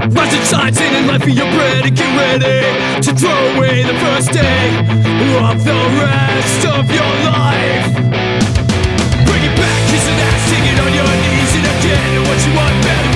Rise to shine, sin and life for your bread, and get ready to throw away the first day of the rest of your life. Bring it back, kiss and ass, sing it on your knees, and again what you want better.